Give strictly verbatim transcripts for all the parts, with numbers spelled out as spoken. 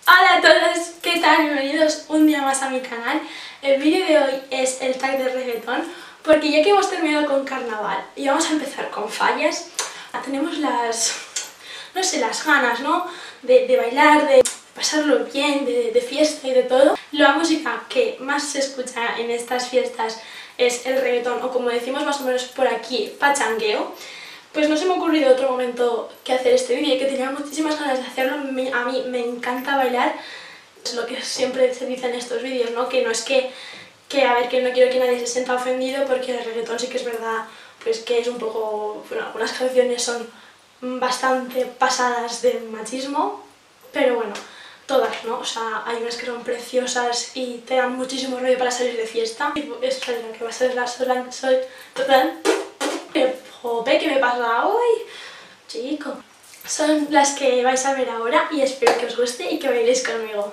Hola a todos, ¿qué tal? Bienvenidos un día más a mi canal. El vídeo de hoy es el tag de reggaetón, porque ya que hemos terminado con carnaval y vamos a empezar con fallas, tenemos las, no sé, las ganas, ¿no? De, de bailar, de pasarlo bien, de, de fiesta y de todo. La música que más se escucha en estas fiestas es el reggaetón, o como decimos más o menos por aquí, pachangueo. Pues no se me ha ocurrido otro momento que hacer este vídeo y que tenía muchísimas ganas de hacerlo. A mí me encanta bailar, es lo que siempre se dice en estos vídeos, ¿no? Que no es que, que, a ver, que no quiero que nadie se sienta ofendido, porque el reggaetón sí que es verdad, pues que es un poco, bueno, algunas canciones son bastante pasadas de machismo, pero bueno, todas, ¿no? O sea, hay unas que son preciosas y te dan muchísimo rollo para salir de fiesta. Esto es lo que va a ser la sola, soy total. Jope, ¿qué me pasa hoy? Chico. Son las que vais a ver ahora y espero que os guste y que bailéis conmigo.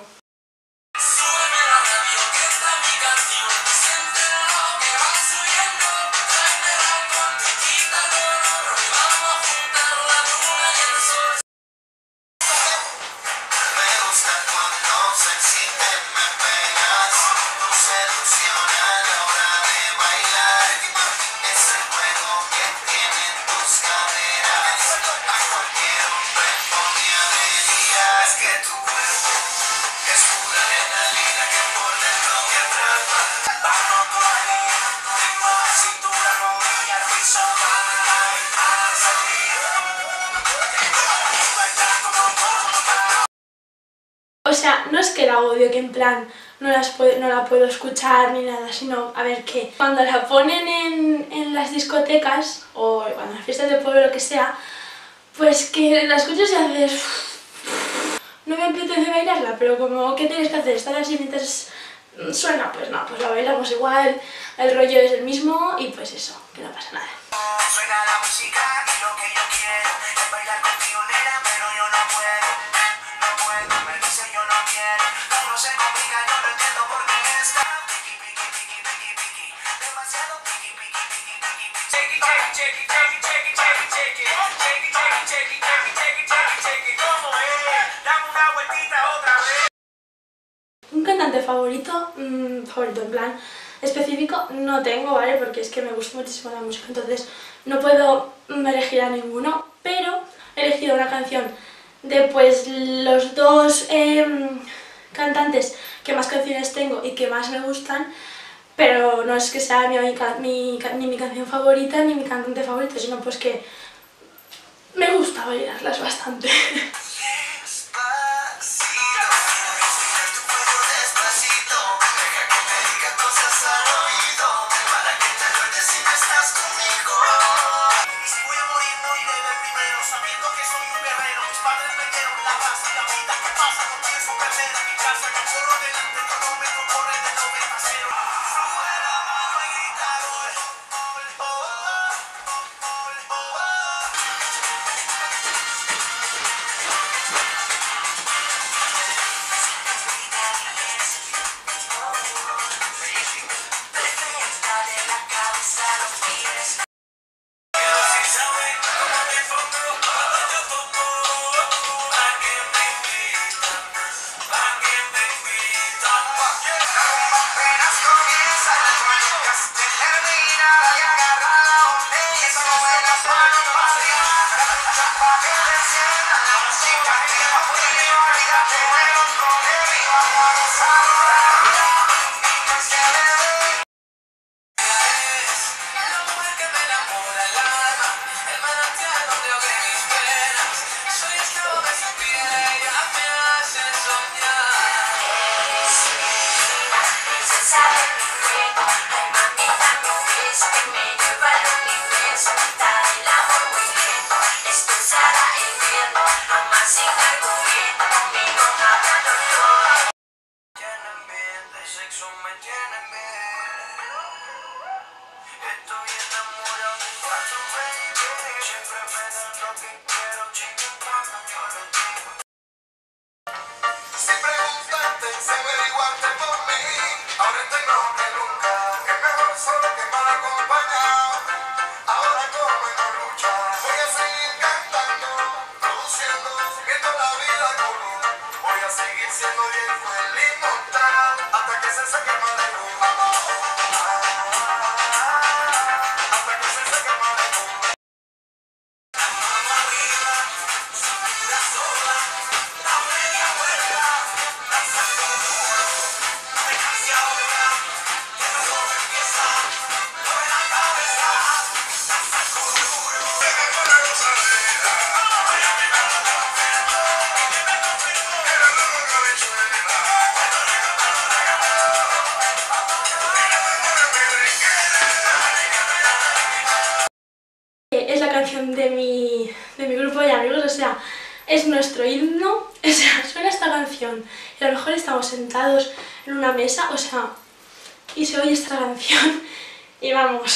O sea, no es que la odio, que en plan no, las puedo, no la puedo escuchar ni nada, sino, a ver, que cuando la ponen en, en las discotecas o cuando en las fiestas de pueblo o lo que sea, pues que la escuchas y haces... No me apetece bailarla, pero como, ¿qué tienes que hacer? ¿Estar así mientras suena? Pues no, pues la bailamos igual, el rollo es el mismo y pues eso, que no pasa nada. Suena la música y lo que yo quiero es bailar contigo, nena, pero yo no puedo, no puedo, me dice yo no quiero, no se complica, yo no entiendo por qué está piqui, piqui, piqui, piqui, piqui, demasiado piqui, piqui, piqui, piqui, piqui, chequi, chequi, chequi, chequi, chequi, chequi, chequi, chequi, chequi, chequi, chequi, chequi, chequi, ¿cómo es? Dame una vueltita otra vez. Un cantante favorito, mmm, favorito en plan específico no tengo, ¿vale? Porque es que me gusta muchísimo la música, entonces no puedo elegir a ninguno, pero he elegido una canción de pues los dos eh, cantantes que más canciones tengo y que más me gustan, pero no es que sea mi, mi, ni mi canción favorita ni mi cantante favorito, sino pues que me gusta bailarlas bastante. Es la canción de mi, de mi grupo de amigos, o sea, es nuestro himno, o sea, suena esta canción y a lo mejor estamos sentados en una mesa, o sea, y se oye esta canción y vamos.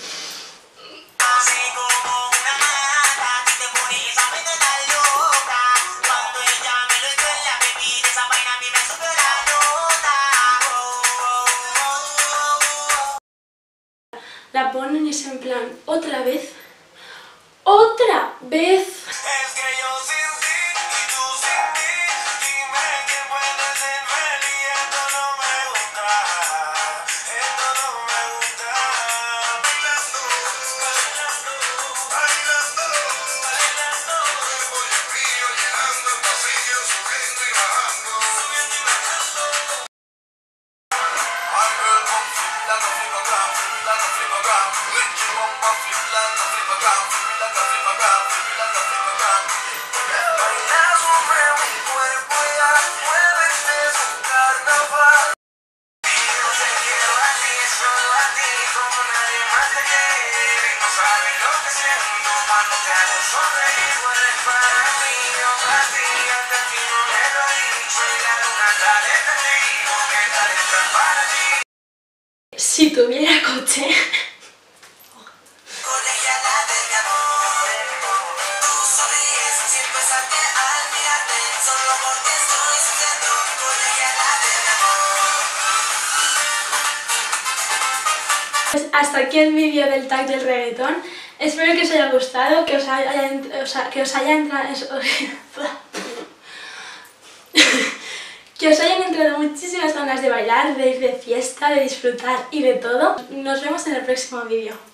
La ponen y es en plan, otra vez, otra vez. Es que yo sin ti y tú sin mí, dime quién puede ser feliz, esto no me gusta, esto no me gusta. Bailando, bailando, bailando, bailando, el cuerpo y el mío llenando el pasillo, subiendo y bajando, subiendo y bajando. I'm girl, come flip like a flip-a-gram, flip like a flip-a-gram, make your bumper flip like a flip-a-gram, flip like a flip-a-gram, flip like a flip-a-gram. Baila sobre mi cuerpo ya, muévete su carnaval. Yo te quiero a ti, solo a ti, como nadie más te quiere. No sabes lo que siento cuando te hago sonreír. Tú eres para mí, yo para ti, hasta ti no me lo he dicho. Y la luna sale contigo, que tal estar para ti. Si tuviera coche. Colegiala de mi amor, tú sonríes sin pensarte al mirarte, solo porque estoy sintiendo colegiala de mi amor. Pues hasta aquí el vídeo del tag del reggaetón. Espero que os haya gustado, que os haya, o sea, que os haya entrado... que os hayan entrado muchísimas ganas de bailar, de ir de fiesta, de disfrutar y de todo. Nos vemos en el próximo vídeo.